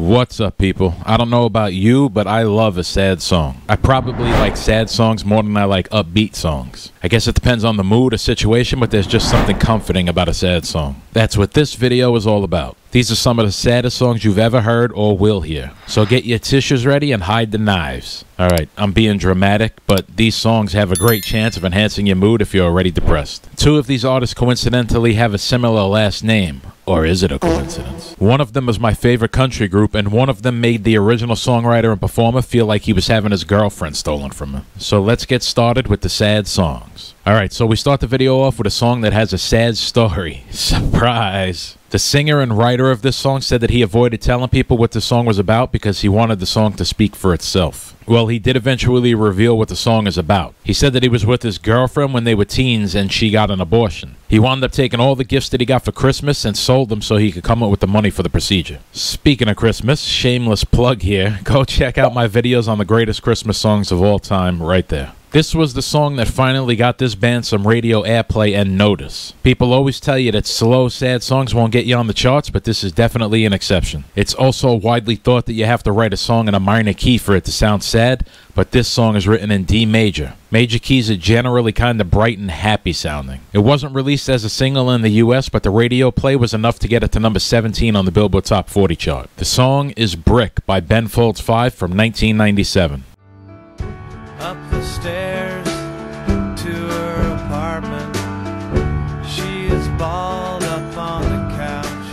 What's up, people? I don't know about you, but I love a sad song. I probably like sad songs more than I like upbeat songs. I guess it depends on the mood or situation, but there's just something comforting about a sad song. That's what this video is all about. These are some of the saddest songs you've ever heard or will hear. So get your tissues ready and hide the knives. Alright, I'm being dramatic, but these songs have a great chance of enhancing your mood if you're already depressed. Two of these artists coincidentally have a similar last name. Or is it a coincidence? One of them is my favorite country group, and one of them made the original songwriter and performer feel like he was having his girlfriend stolen from him. So let's get started with the sad songs. Alright, so we start the video off with a song that has a sad story. Surprise! The singer and writer of this song said that he avoided telling people what the song was about because he wanted the song to speak for itself. Well, he did eventually reveal what the song is about. He said that he was with his girlfriend when they were teens and she got an abortion. He wound up taking all the gifts that he got for Christmas and sold them so he could come up with the money for the procedure. Speaking of Christmas, shameless plug here, go check out my videos on the greatest Christmas songs of all time right there. This was the song that finally got this band some radio airplay and notice. People always tell you that slow, sad songs won't get you on the charts, but this is definitely an exception. It's also widely thought that you have to write a song in a minor key for it to sound sad, but this song is written in D major. Major keys are generally kind of bright and happy sounding. It wasn't released as a single in the US, but the radio play was enough to get it to number 17 on the Billboard Top 40 chart. The song is Brick by Ben Folds 5 from 1997. Up the stairs to her apartment, she is balled up on the couch.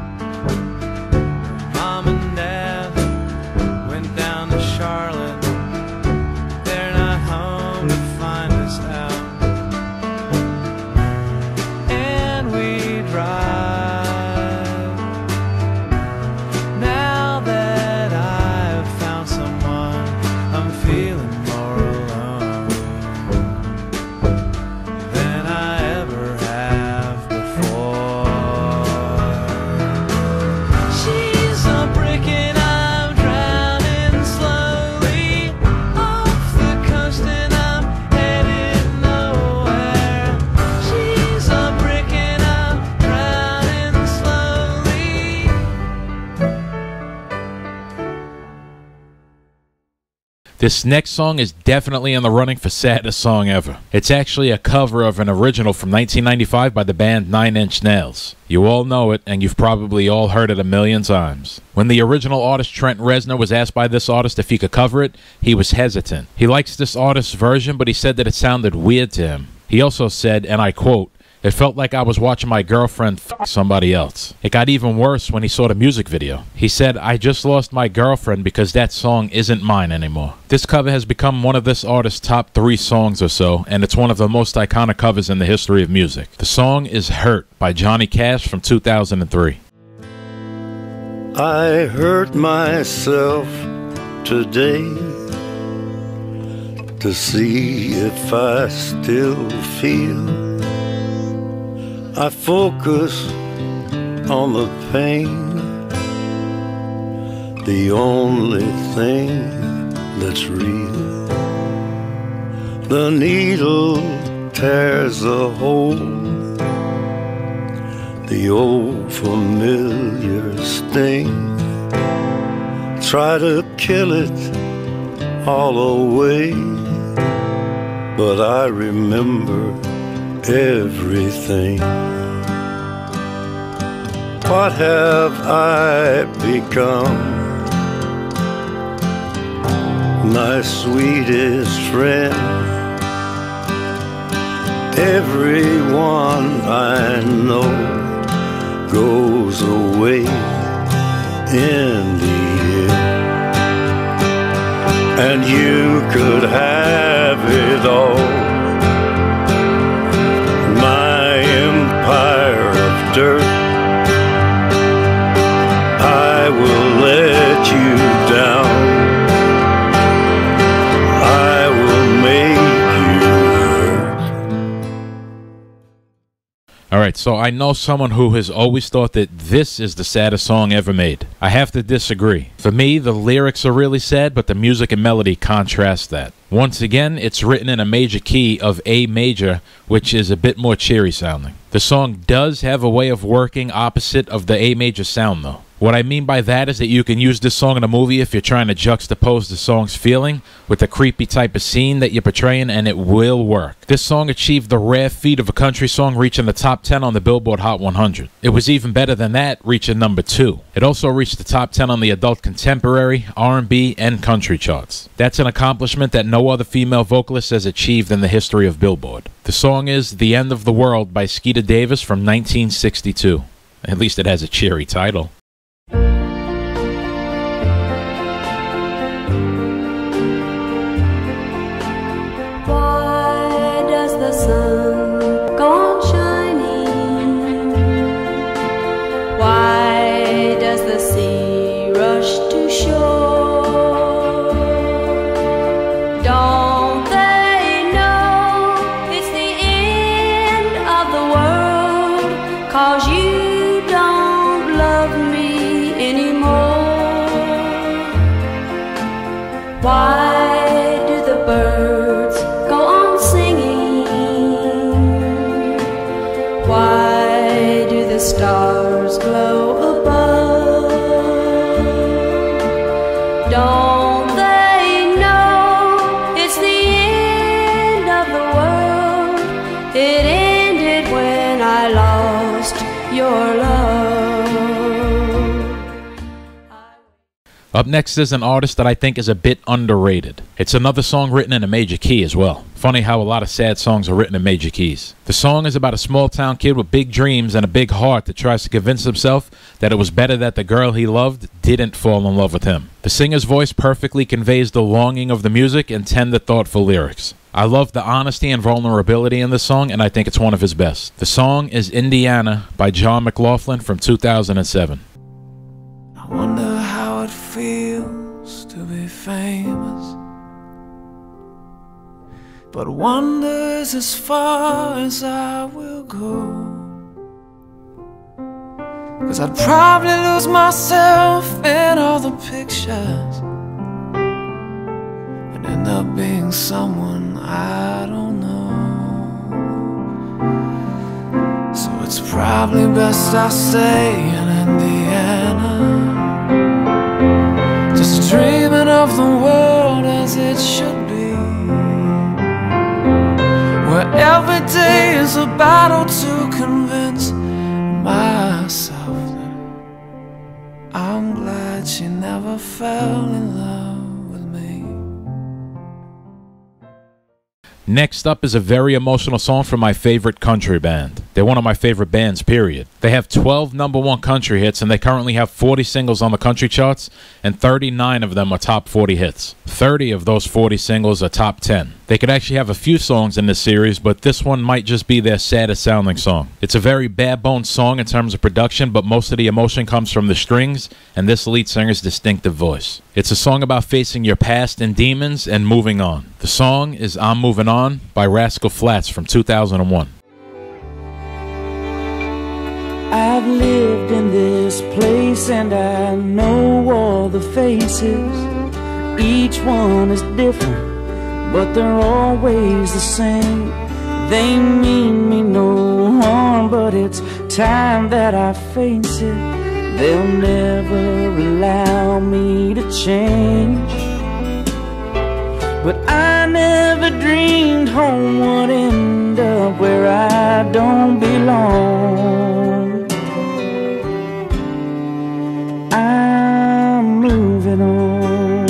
Mom and Dad went down to Charlotte, they're not home to find us out. And we drive, now that I've found someone, I'm feeling This next song is definitely in the running for saddest song ever. It's actually a cover of an original from 1995 by the band 9 Inch Nails. You all know it, and you've probably all heard it a million times. When the original artist Trent Reznor was asked by this artist if he could cover it, he was hesitant. He likes this artist's version, but he said that it sounded weird to him. He also said, and I quote, "It felt like I was watching my girlfriend f*** somebody else." It got even worse when he saw the music video. He said, "I just lost my girlfriend because that song isn't mine anymore." This cover has become one of this artist's top 3 songs or so, and it's one of the most iconic covers in the history of music. The song is Hurt by Johnny Cash from 2003. I hurt myself today to see if I still feel. I focus on the pain, the only thing that's real. The needle tears a hole, the old familiar sting. Try to kill it all away, but I remember everything. What have I become? My sweetest friend. Everyone I know goes away in the end. And you could have it all, empire of dirt. I will let you down, I will make you hurt. Alright, so I know someone who has always thought that this is the saddest song ever made. I have to disagree. For me, the lyrics are really sad, but the music and melody contrast that. Once again, it's written in a major key of A major, which is a bit more cheery sounding. The song does have a way of working opposite of the A major sound though. What I mean by that is that you can use this song in a movie if you're trying to juxtapose the song's feeling with the creepy type of scene that you're portraying, and it will work. This song achieved the rare feat of a country song reaching the top 10 on the Billboard Hot 100. It was even better than that, reaching number 2. It also reached the top 10 on the adult contemporary, R&B, and country charts. That's an accomplishment that no other female vocalist has achieved in the history of Billboard. The song is The End of the World by Skeeter Davis from 1962. At least it has a cheery title. Why do the birds go on singing? Why do the stars glow above? Don't they know it's the end of the world? It ended when I lost your love. Up next is an artist that I think is a bit underrated. It's another song written in a major key as well. Funny how a lot of sad songs are written in major keys. The song is about a small town kid with big dreams and a big heart that tries to convince himself that it was better that the girl he loved didn't fall in love with him. The singer's voice perfectly conveys the longing of the music and tender, thoughtful lyrics. I love the honesty and vulnerability in this song, and I think it's one of his best. The song is Indiana by John McLaughlin from 2007. I wonder how it feels to be famous, but wonders as far as I will go. 'Cause I'd probably lose myself in all the pictures and end up being someone I don't know. So it's probably best I stay in Indiana, just dreaming of the world as it should be, where every day is a battle to convince myself that I'm glad she never fell in love with me. Next up is a very emotional song from my favorite country band. They're one of my favorite bands, period. They have 12 #1 country hits, and they currently have 40 singles on the country charts, and 39 of them are top 40 hits. 30 of those 40 singles are top 10. They could actually have a few songs in this series, but this one might just be their saddest sounding song. It's a very bare-bones song in terms of production, but most of the emotion comes from the strings and this lead singer's distinctive voice. It's a song about facing your past and demons and moving on. The song is I'm Moving On by Rascal Flatts from 2001. I've lived in this place and I know all the faces. Each one is different, but they're always the same. They mean me no harm, but it's time that I face it. They'll never allow me to change, but I never dreamed home would end up where I don't belong. I'm moving on.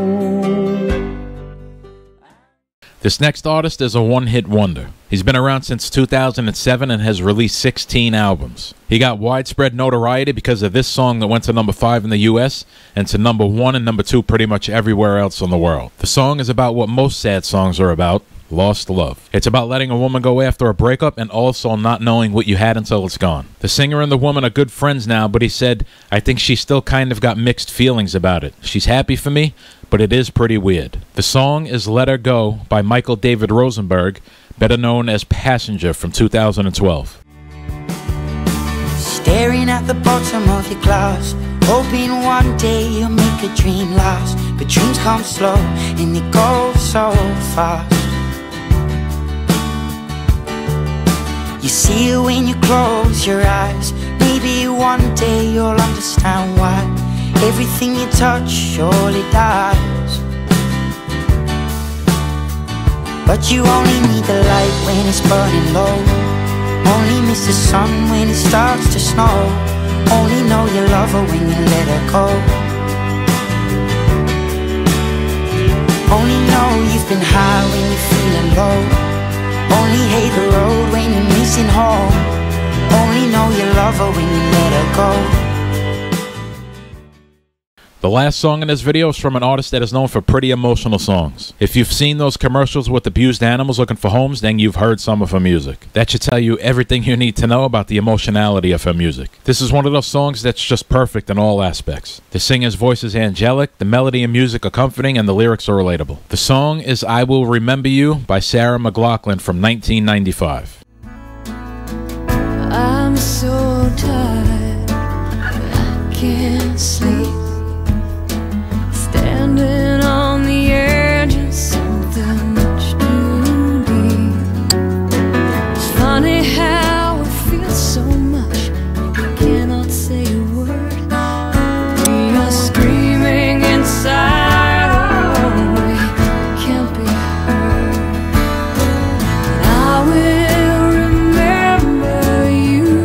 This next artist is a one-hit wonder. He's been around since 2007 and has released 16 albums. He got widespread notoriety because of this song that went to number 5 in the US and to number 1 and number 2 pretty much everywhere else in the world. The song is about what most sad songs are about: lost love. It's about letting a woman go after a breakup and also not knowing what you had until it's gone. The singer and the woman are good friends now, but he said, I think she still kind of got mixed feelings about it. She's happy for me, but it is pretty weird. The song is Let Her Go by Michael David Rosenberg, better known as Passenger from 2012. Staring at the bottom of your glass, hoping one day you'll make a dream last. But dreams come slow and they go so fast. You see it when you close your eyes. maybe one day you'll understand why everything you touch surely dies. But you only need the light when it's burning low, only miss the sun when it starts to snow, only know you love her when you let her go, only know you've been high when you're feeling low, only hate the road when you're missing home, only know you love her when you let her go. The last song in this video is from an artist that is known for pretty emotional songs. If you've seen those commercials with abused animals looking for homes, then you've heard some of her music. That should tell you everything you need to know about the emotionality of her music. This is one of those songs that's just perfect in all aspects. The singer's voice is angelic, the melody and music are comforting, and the lyrics are relatable. The song is I Will Remember You by Sarah McLachlan from 1995. I'm so tired, I can't sleep, standing on the edge of something much too deep. It's funny how it feels so much, I cannot say a word. We are screaming inside, oh, we can't be heard. And I will remember you.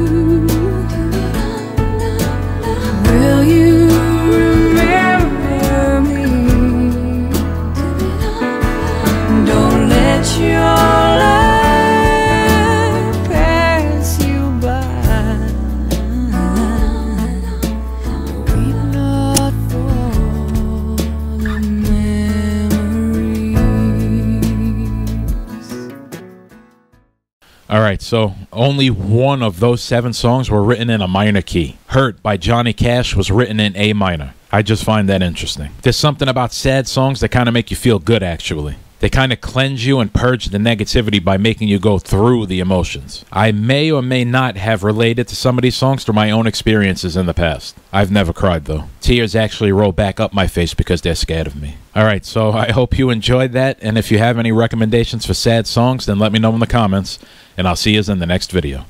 Will you? Alright, so only one of those 7 songs were written in a minor key. Hurt by Johnny Cash was written in A minor. I just find that interesting. There's something about sad songs that kind of make you feel good, actually. They kind of cleanse you and purge the negativity by making you go through the emotions. I may or may not have related to some of these songs through my own experiences in the past. I've never cried though. Tears actually roll back up my face because they're scared of me. Alright, so I hope you enjoyed that, and if you have any recommendations for sad songs, then let me know in the comments, and I'll see you in the next video.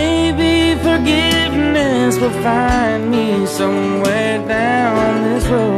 Maybe forgiveness will find me somewhere down this road.